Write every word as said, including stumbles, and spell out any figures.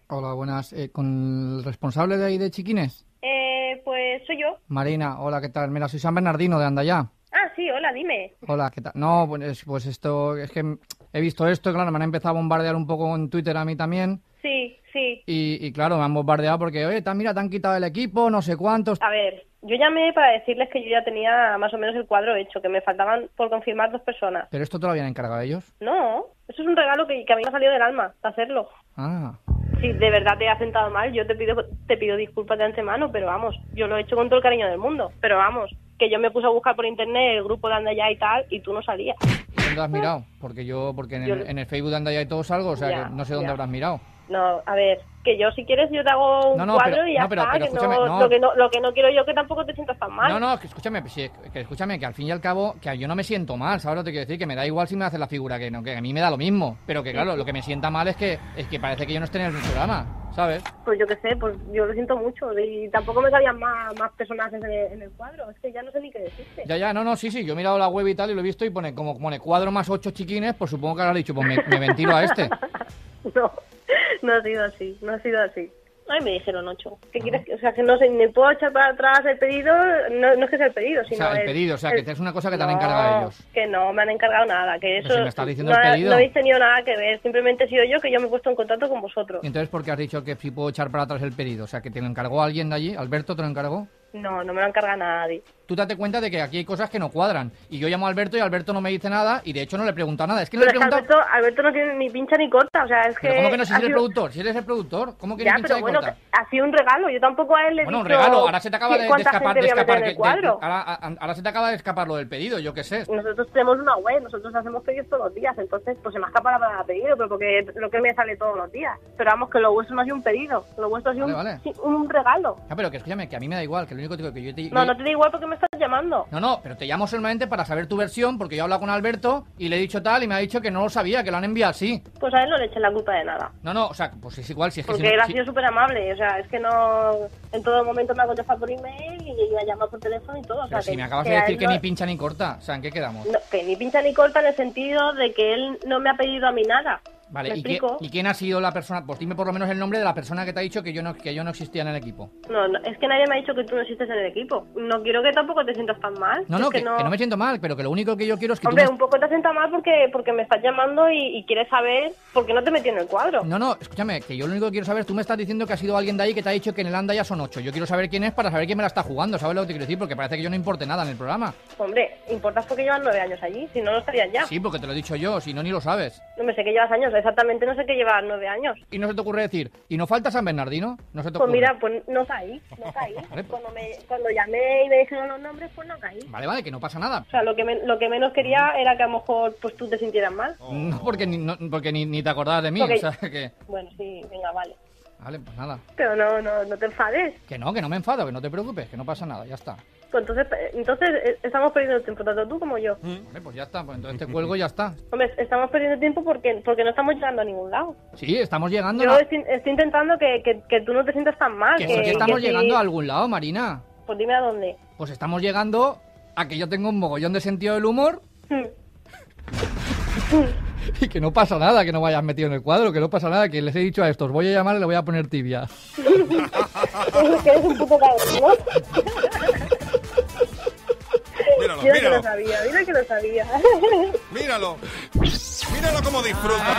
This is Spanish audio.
Hola, buenas. Eh, ¿con el responsable de ahí de Chiquines? Eh, pues soy yo. Marina, hola, ¿qué tal? Mira, soy San Bernardino de Andayá. Ah, sí, hola, dime. Hola, ¿qué tal? No, pues, pues esto, es que he visto esto, claro, me han empezado a bombardear un poco en Twitter a mí también. Sí, sí. Y, y claro, me han bombardeado porque, oye, ta- mira, te han quitado el equipo, no sé cuántos. A ver, yo llamé para decirles que yo ya tenía más o menos el cuadro hecho, que me faltaban por confirmar dos personas. ¿Pero esto te lo habían encargado ellos? No, eso es un regalo que, que a mí me ha salido del alma, hacerlo. Ah, Si de verdad te ha sentado mal, yo te pido te pido disculpas de antemano, pero vamos, yo lo he hecho con todo el cariño del mundo. Pero vamos, que yo me puse a buscar por internet el grupo de Andayá y tal, y tú no salías. ¿y dónde has mirado? Porque yo, porque en el, Yo- en el Facebook de Andayá y todo salgo, o sea, Ya, que no sé dónde ya. habrás mirado. No, a ver, que yo si quieres yo te hago un No, no, cuadro pero- y ya no, pero- está, pero que escúchame, no, no. Lo, que no, lo que no quiero yo que tampoco te sientas tan mal. No, no, que escúchame, sí, que escúchame, que al fin y al cabo, que yo no me siento mal, ¿sabes lo que te quiero decir? Que me da igual si me hace la figura, que no, que a mí me da lo mismo. Pero que claro, lo que me sienta mal es que es que parece que yo no esté en el programa, ¿sabes? Pues yo qué sé, pues yo lo siento mucho y tampoco me cabían más, más personajes en el, en el cuadro, es que ya no sé ni qué decirte. Ya, ya, no, no, sí, sí, yo he mirado la web y tal y lo he visto y pone como pone cuadro más ocho chiquines, pues supongo que habrás dicho, pues me, me ventilo a este. No, no ha sido así, no ha sido así. Ay, me dijeron ocho. ¿Qué quieres? que- O sea, que no sé, ni puedo echar para atrás el pedido, no, no es que sea el pedido, O sino sea, el es- pedido, o sea, el- que es una cosa que te han No, encargado ellos. que no, me han encargado nada, que Pero eso si me estás diciendo no, el ha- pedido. no habéis tenido nada que ver, simplemente he sido yo que yo me he puesto en contacto con vosotros. Y entonces, ¿por qué has dicho que sí puedo echar para atrás el pedido? O sea, que te lo encargó alguien de allí, Alberto te lo encargó. No, no me lo encarga nadie. Tú date cuenta de que aquí hay cosas que no cuadran. Y yo llamo a Alberto y Alberto no me dice nada y de hecho no le he preguntado nada. Es que no Pero le he es que preguntado... Alberto, Alberto no tiene ni pincha ni corta, o sea, es que... Pero ¿cómo que no? Si ha eres el sido- productor, si eres el productor, ¿cómo que Ya, ni pincha pero ni bueno, corta? que ha sido un regalo. Yo tampoco a él le he Bueno, un dicho regalo, ahora se te acaba que- de, de cuánta escapar, gente de voy a escapar, meter en que- el de- cuadro. ahora, a- ahora se te acaba de escapar lo del pedido, yo qué sé. Nosotros tenemos una web, nosotros hacemos pedidos todos los días, entonces pues se me ha escapado la palabra pedido, pero porque lo que me sale todos los días. Pero vamos, que lo vuestro no ha sido un pedido, lo vuestro ha sido Vale, un, vale. sí, un regalo. Ah, pero que escúchame, que a mí me da igual, que lo único que digo que yo te... No, yo- no te da igual porque me estás llamando. No, no, pero te llamo solamente para saber tu versión, porque yo he hablado con Alberto y le he dicho tal y me ha dicho que no lo sabía, que lo han enviado así. Pues a él no le echen la culpa de nada. No, no, o sea, pues es igual, si es que... Porque si no- él ha si- sido súper amable, o sea, es que no... En todo momento me ha contestado por email y me ha llamado por teléfono y todo. O Pero sea, si que, me acabas que de a decir él que no- ni pincha ni corta, o sea, ¿en qué quedamos? no, que ni pincha ni corta en el sentido de que él no me ha pedido a mí nada. Vale, ¿Me ¿y, qué- explico? ¿y quién ha sido la persona? Pues dime por lo menos el nombre de la persona que te ha dicho que yo no, que yo no existía en el equipo. No, no, es que nadie me ha dicho que tú no existes en el equipo. No quiero que tampoco te sientas tan mal. No, Es no, que, que no me siento mal, pero que lo único que yo quiero es que Hombre, tú... me- un poco te sienta mal porque porque me estás llamando y, y quieres saber por qué no te metí en el cuadro. No, no, escúchame, que yo lo único que quiero saber, tú me estás diciendo que ha sido alguien de ahí que te ha dicho que en el Anda ya son ocho. Yo quiero saber quién es para saber quién me la está jugando, ¿sabes lo que te quiero decir? Porque parece que yo no importe nada en el programa. Hombre, importas porque llevas nueve años allí, si no, no estarías ya. Sí, porque te lo he dicho yo, si no ni lo sabes. No me sé que llevas años, exactamente no sé que llevas nueve años. Y no se te ocurre decir, ¿y no falta San Bernardino? No se te Pues ocurre. mira, pues no caí, no caí. Vale, pues- Cuando, me, cuando llamé y me dijeron los nombres, pues no caí. Vale, vale, que no pasa nada. O sea, lo que, me- lo que menos quería era que a lo mejor pues tú te sintieras mal. No porque ni, no, porque ni, ni te acordabas de mí, Ok. o sea que... Bueno, sí, venga, vale. Vale, pues nada. Pero no, no, no te enfades. Que no, que no me enfado, que no te preocupes, que no pasa nada, ya está. Pues entonces, entonces eh, estamos perdiendo tiempo, tanto tú como yo. Vale, pues ya está, pues entonces te cuelgo y ya está. Hombre, estamos perdiendo tiempo porque porque no estamos llegando a ningún lado. Sí, estamos llegando... Yo a... estoy, estoy intentando que, que, que tú no te sientas tan mal. Que Que, sí que estamos que si- llegando a algún lado, Marina. Pues dime a dónde. Pues estamos llegando a que yo tengo un mogollón de sentido del humor Hmm. y que no pasa nada que no vayas metido en el cuadro, que no pasa nada, que les he dicho a estos, voy a llamar y le voy a poner tibia. Es que eres un puto cabrón, ¿no? Míralo, Mira que míralo, lo sabía, mira que lo sabía. míralo. Míralo cómo disfruta.